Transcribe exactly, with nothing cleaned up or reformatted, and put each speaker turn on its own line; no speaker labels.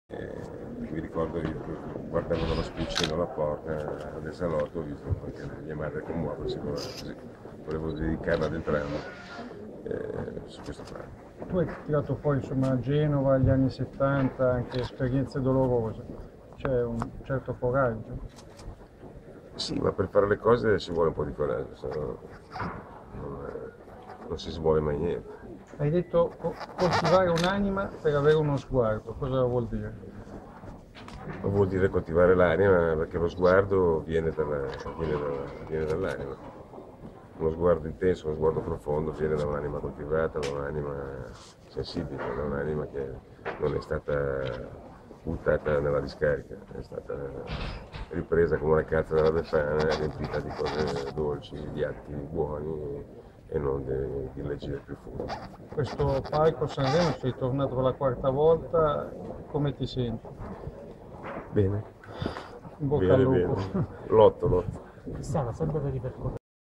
E mi ricordo io guardavo dallo spiccino la porta del salotto, ho visto che mia madre commuove, siccome così volevo dedicarla ad entrambi eh, su questo plano.
Tu hai tirato fuori insomma a Genova agli anni settanta anche esperienze dolorose, c'è un certo coraggio.
Sì, ma per fare le cose ci vuole un po' di coraggio, se no non, non si smuove mai niente.
Hai detto co- coltivare un'anima per avere uno sguardo, cosa vuol dire?
Non vuol dire coltivare l'anima, perché lo sguardo viene, dalla, viene, dalla, viene dall'anima. Uno sguardo intenso, uno sguardo profondo viene da un'anima coltivata, da un'anima sensibile, da un'anima che non è stata buttata nella discarica, è stata ripresa come una cazzo dalla Befana, riempita di cose dolci, di atti buoni e non di, di leggi del più furbo.
Questo palco Sanremo sei tornato per la quarta volta, come ti senti?
Bene,
In bocca al
bene,
lupo.
bene. Lotto, lotto.
Cristiano, sempre per ripercorrere